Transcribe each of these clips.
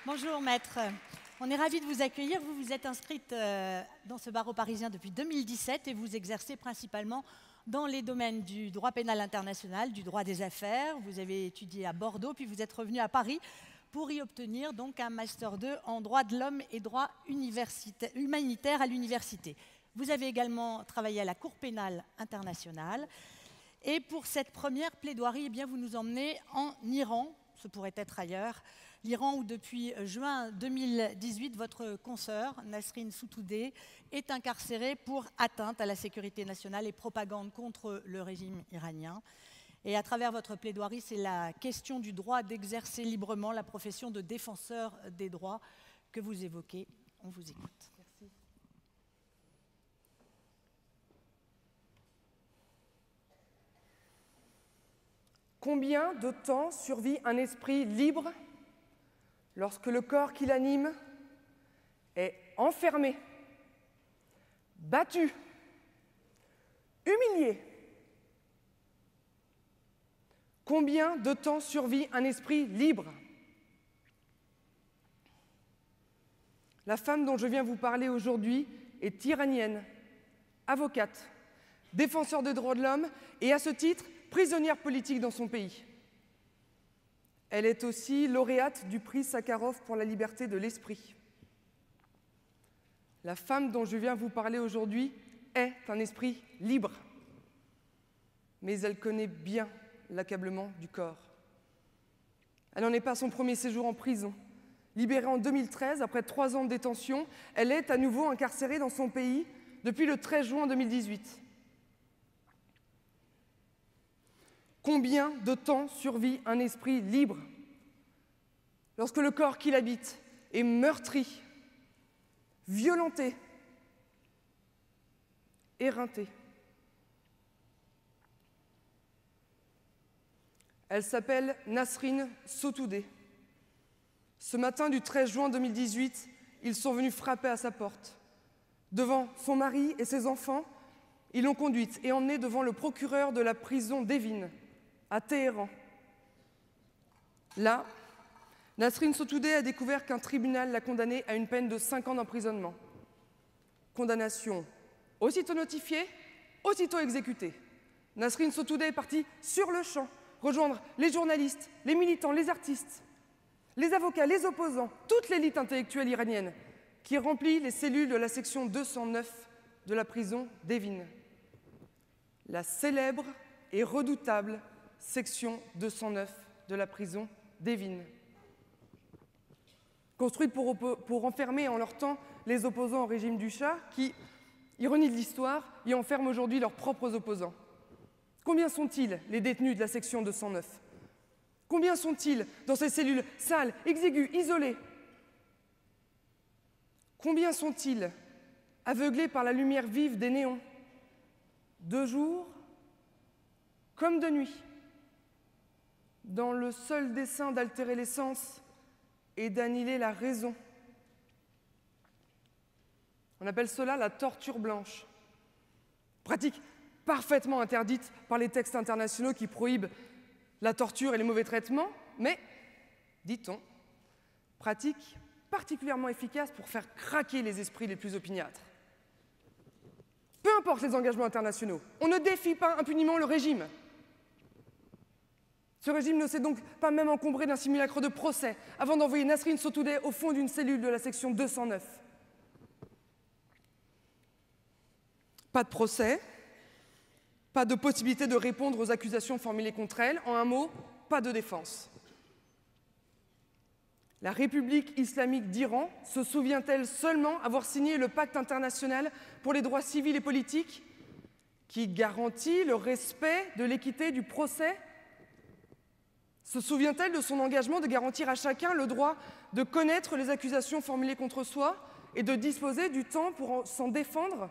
Bonjour maître. On est ravis de vous accueillir. Vous vous êtes inscrite dans ce barreau parisien depuis 2017 et vous exercez principalement dans les domaines du droit pénal international, du droit des affaires. Vous avez étudié à Bordeaux, puis vous êtes revenu à Paris pour y obtenir donc un Master 2 en droit de l'homme et droit humanitaire à l'université. Vous avez également travaillé à la Cour pénale internationale. Et pour cette première plaidoirie, eh bien, vous nous emmenez en Iran, ce pourrait être ailleurs, l'Iran où depuis juin 2018, votre consoeur, Nasrin Sotoudeh, est incarcérée pour atteinte à la sécurité nationale et propagande contre le régime iranien. Et à travers votre plaidoirie, c'est la question du droit d'exercer librement la profession de défenseur des droits que vous évoquez. On vous écoute. Merci. Combien de temps survit un esprit libre lorsque le corps qui l'anime est enfermé, battu, humilié? Combien de temps survit un esprit libre? La femme dont je viens vous parler aujourd'hui est iranienne, avocate, défenseur des droits de l'homme et, à ce titre, prisonnière politique dans son pays. Elle est aussi lauréate du prix Sakharov pour la liberté de l'esprit. La femme dont je viens vous parler aujourd'hui est un esprit libre, mais elle connaît bien l'accablement du corps. Elle n'en est pas à son premier séjour en prison. Libérée en 2013, après 3 ans de détention, elle est à nouveau incarcérée dans son pays depuis le 13 juin 2018. Combien de temps survit un esprit libre lorsque le corps qui l'habite est meurtri, violenté, éreinté? Elle s'appelle Nasrin Sotoudeh. Ce matin du 13 juin 2018, ils sont venus frapper à sa porte. Devant son mari et ses enfants, ils l'ont conduite et emmenée devant le procureur de la prison d'Evin, à Téhéran. Là, Nasrin Sotoudeh a découvert qu'un tribunal l'a condamnée à une peine de 5 ans d'emprisonnement. Condamnation aussitôt notifiée, aussitôt exécutée. Nasrin Sotoudeh est partie sur le champ rejoindre les journalistes, les militants, les artistes, les avocats, les opposants, toute l'élite intellectuelle iranienne qui remplit les cellules de la section 209 de la prison d'Evin. La célèbre et redoutable section 209 de la prison d'Evin. Construite pour enfermer en leur temps les opposants au régime du Shah qui, ironie de l'histoire, y enferment aujourd'hui leurs propres opposants. Combien sont-ils, les détenus de la section 209? Combien sont-ils dans ces cellules sales, exiguës, isolées? Combien sont-ils aveuglés par la lumière vive des néons, de jour comme de nuit, dans le seul dessein d'altérer les sens et d'annihiler la raison? On appelle cela la torture blanche. Pratique parfaitement interdite par les textes internationaux qui prohibent la torture et les mauvais traitements, mais, dit-on, pratique particulièrement efficace pour faire craquer les esprits les plus opiniâtres. Peu importe les engagements internationaux, on ne défie pas impunément le régime. Ce régime ne s'est donc pas même encombré d'un simulacre de procès avant d'envoyer Nasrin Sotoudeh au fond d'une cellule de la section 209. Pas de procès, pas de possibilité de répondre aux accusations formulées contre elle. En un mot, pas de défense. La République islamique d'Iran se souvient-elle seulement avoir signé le pacte international pour les droits civils et politiques qui garantit le respect de l'équité du procès? Se souvient-elle de son engagement de garantir à chacun le droit de connaître les accusations formulées contre soi et de disposer du temps pour s'en défendre?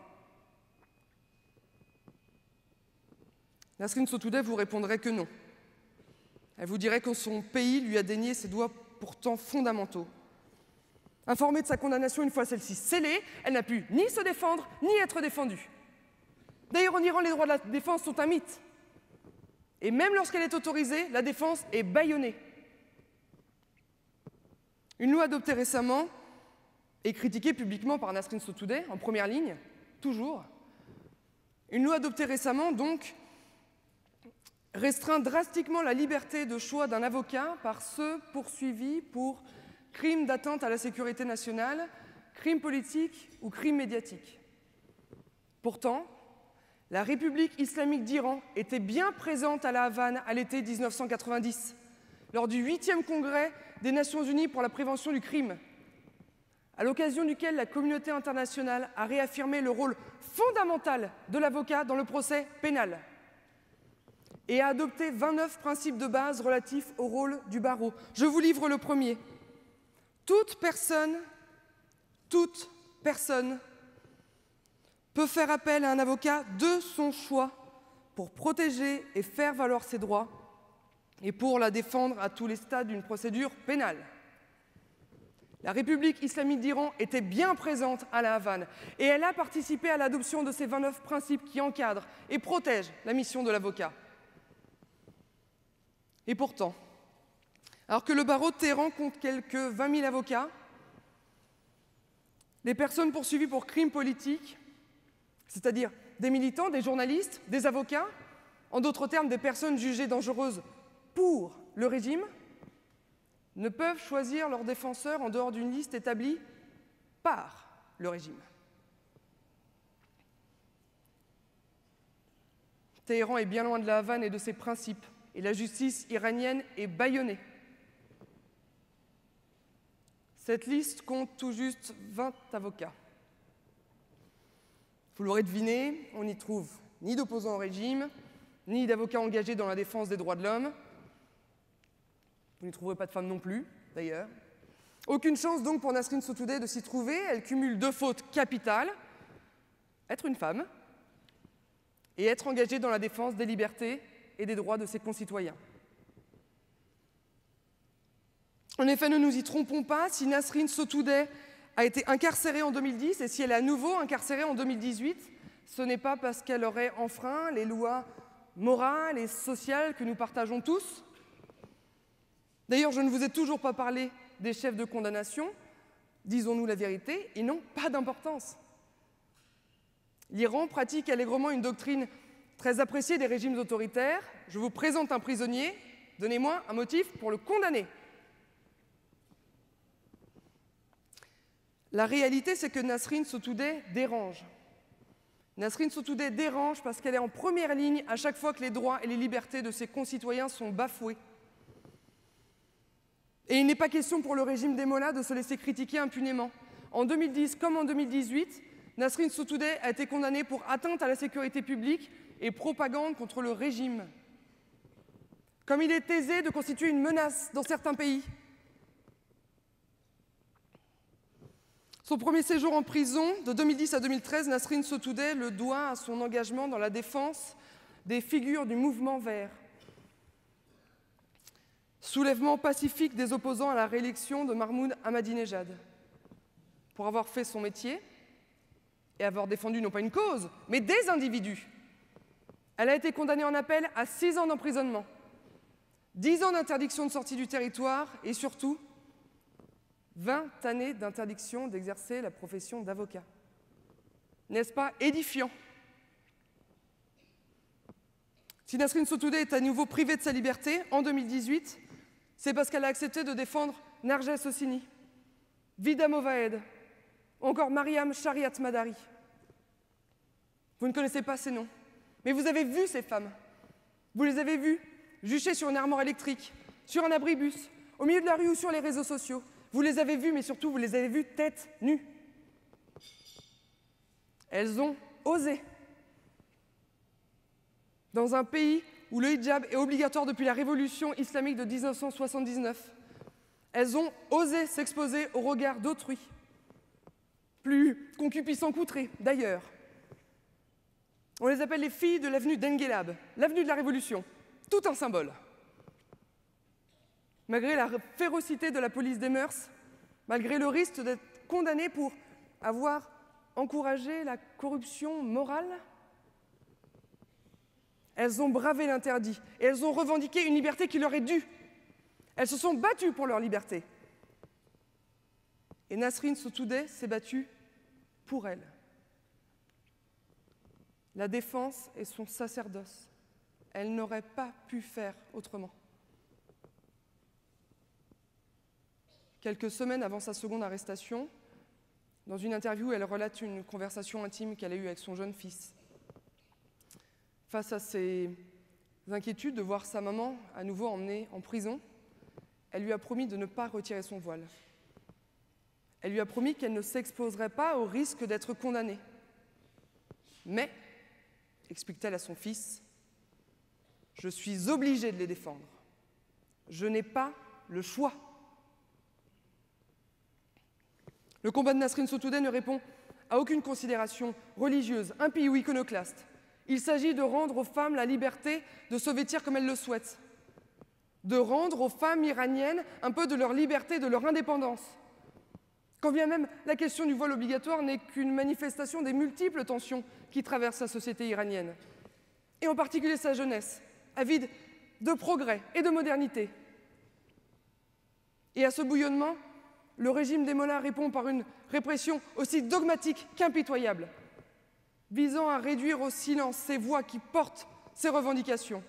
Nasrin Sotoudeh vous répondrait que non. Elle vous dirait que son pays lui a dénié ses droits pourtant fondamentaux. Informée de sa condamnation une fois celle-ci scellée, elle n'a pu ni se défendre, ni être défendue. D'ailleurs, en Iran, les droits de la défense sont un mythe. Et même lorsqu'elle est autorisée, la défense est bâillonnée. Une loi adoptée récemment et critiquée publiquement par Nasrin Sotoudeh, en première ligne, toujours. Une loi adoptée récemment, donc, restreint drastiquement la liberté de choix d'un avocat par ceux poursuivis pour crimes d'atteinte à la sécurité nationale, crimes politiques ou crimes médiatiques. Pourtant, la République islamique d'Iran était bien présente à La Havane à l'été 1990, lors du 8e congrès des Nations Unies pour la prévention du crime, à l'occasion duquel la communauté internationale a réaffirmé le rôle fondamental de l'avocat dans le procès pénal et a adopté 29 principes de base relatifs au rôle du barreau. Je vous livre le premier. Toute personne peut faire appel à un avocat de son choix pour protéger et faire valoir ses droits et pour la défendre à tous les stades d'une procédure pénale. La République islamique d'Iran était bien présente à La Havane et elle a participé à l'adoption de ces 29 principes qui encadrent et protègent la mission de l'avocat. Et pourtant, alors que le barreau de Téhéran compte quelques 20 000 avocats, les personnes poursuivies pour crimes politiques, c'est-à-dire des militants, des journalistes, des avocats, en d'autres termes des personnes jugées dangereuses pour le régime, ne peuvent choisir leurs défenseurs en dehors d'une liste établie par le régime. Téhéran est bien loin de La Havane et de ses principes, et la justice iranienne est bâillonnée. Cette liste compte tout juste 20 avocats. Vous l'aurez deviné, on n'y trouve ni d'opposants au régime, ni d'avocats engagés dans la défense des droits de l'homme. Vous n'y trouverez pas de femmes non plus, d'ailleurs. Aucune chance donc pour Nasrin Sotoudeh de s'y trouver. Elle cumule 2 fautes capitales, être une femme et être engagée dans la défense des libertés et des droits de ses concitoyens. En effet, ne nous y trompons pas, si Nasrin Sotoudeh a été incarcérée en 2010 et si elle est à nouveau incarcérée en 2018, ce n'est pas parce qu'elle aurait enfreint les lois morales et sociales que nous partageons tous. D'ailleurs, je ne vous ai toujours pas parlé des chefs de condamnation. Disons-nous la vérité, ils n'ont pas d'importance. L'Iran pratique allègrement une doctrine très appréciée des régimes autoritaires. Je vous présente un prisonnier, donnez-moi un motif pour le condamner. La réalité, c'est que Nasrin Sotoudeh dérange. Nasrin Sotoudeh dérange parce qu'elle est en première ligne à chaque fois que les droits et les libertés de ses concitoyens sont bafoués. Et il n'est pas question pour le régime des mollahs de se laisser critiquer impunément. En 2010 comme en 2018, Nasrin Sotoudeh a été condamnée pour atteinte à la sécurité publique et propagande contre le régime. Comme il est aisé de constituer une menace dans certains pays. Son premier séjour en prison, de 2010 à 2013, Nasrin Sotoudeh le doit à son engagement dans la défense des figures du mouvement vert. Soulèvement pacifique des opposants à la réélection de Mahmoud Ahmadinejad. Pour avoir fait son métier et avoir défendu non pas une cause, mais des individus. Elle a été condamnée en appel à 6 ans d'emprisonnement, 10 ans d'interdiction de sortie du territoire et surtout 20 années d'interdiction d'exercer la profession d'avocat. N'est-ce pas édifiant? Si Nasrin Sotoudeh est à nouveau privée de sa liberté en 2018, c'est parce qu'elle a accepté de défendre Narges Hosseini, Vida Movaed, ou encore Mariam Shariat Madari. Vous ne connaissez pas ces noms, mais vous avez vu ces femmes. Vous les avez vues juchées sur une armoire électrique, sur un abribus, au milieu de la rue ou sur les réseaux sociaux. Vous les avez vues, mais surtout vous les avez vues tête nue. Elles ont osé. Dans un pays où le hijab est obligatoire depuis la révolution islamique de 1979, elles ont osé s'exposer au regard d'autrui, plus concupiscent qu'outré d'ailleurs. On les appelle les filles de l'avenue d'Engelab, l'avenue de la Révolution, tout un symbole. Malgré la férocité de la police des mœurs, malgré le risque d'être condamnées pour avoir encouragé la corruption morale, elles ont bravé l'interdit et elles ont revendiqué une liberté qui leur est due. Elles se sont battues pour leur liberté. Et Nasrin Sotoudeh s'est battue pour elle. La défense est son sacerdoce. Elle n'aurait pas pu faire autrement. Quelques semaines avant sa seconde arrestation, dans une interview, elle relate une conversation intime qu'elle a eue avec son jeune fils. Face à ses inquiétudes de voir sa maman à nouveau emmenée en prison, elle lui a promis de ne pas retirer son voile. Elle lui a promis qu'elle ne s'exposerait pas au risque d'être condamnée. Mais, explique-t-elle à son fils, je suis obligée de les défendre. Je n'ai pas le choix. Le combat de Nasrin Sotoudeh ne répond à aucune considération religieuse, impie ou iconoclaste. Il s'agit de rendre aux femmes la liberté de se vêtir comme elles le souhaitent, de rendre aux femmes iraniennes un peu de leur liberté, de leur indépendance. Quand bien même la question du voile obligatoire n'est qu'une manifestation des multiples tensions qui traversent la société iranienne, et en particulier sa jeunesse, avide de progrès et de modernité. Et à ce bouillonnement, le régime des mollahs répond par une répression aussi dogmatique qu'impitoyable, visant à réduire au silence ces voix qui portent ces revendications.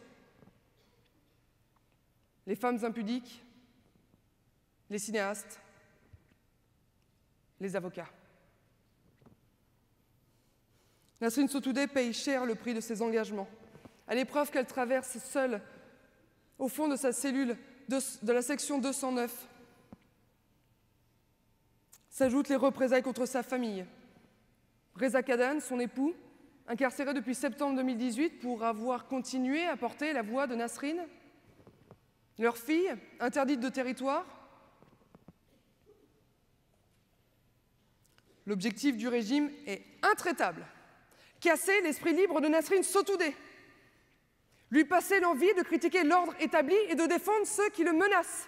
Les femmes impudiques, les cinéastes, les avocats. Nasrin Sotoudeh paye cher le prix de ses engagements, à l'épreuve qu'elle traverse seule au fond de sa cellule de la section 209. S'ajoutent les représailles contre sa famille. Reza Kadan, son époux, incarcéré depuis septembre 2018 pour avoir continué à porter la voix de Nasrin. Leur fille, interdite de territoire. L'objectif du régime est intraitable. Casser l'esprit libre de Nasrin Sotoudeh. Lui passer l'envie de critiquer l'ordre établi et de défendre ceux qui le menacent.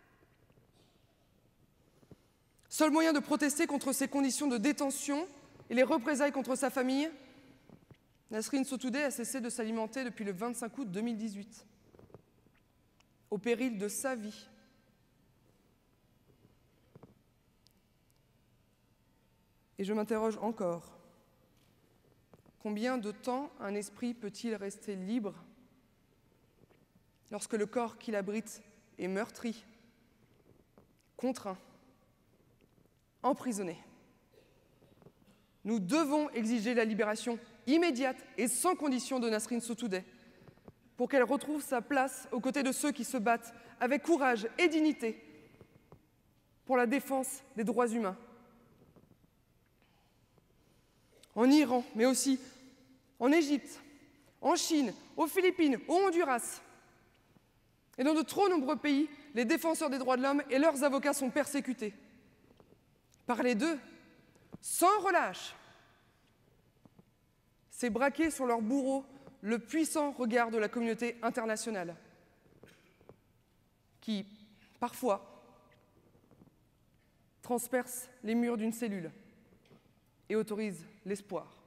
Seul moyen de protester contre ces conditions de détention et les représailles contre sa famille, Nasrin Sotoudeh a cessé de s'alimenter depuis le 25 août 2018, au péril de sa vie. Et je m'interroge encore, combien de temps un esprit peut-il rester libre lorsque le corps qu'il abrite est meurtri, contraint, emprisonné? Nous devons exiger la libération immédiate et sans condition de Nasrin Sotoudeh pour qu'elle retrouve sa place aux côtés de ceux qui se battent avec courage et dignité pour la défense des droits humains. En Iran, mais aussi en Égypte, en Chine, aux Philippines, au Honduras. Et dans de trop nombreux pays, les défenseurs des droits de l'homme et leurs avocats sont persécutés. Parler d'eux, sans relâche, c'est braquer sur leurs bourreaux le puissant regard de la communauté internationale, qui, parfois, transperce les murs d'une cellule et autorise l'espoir.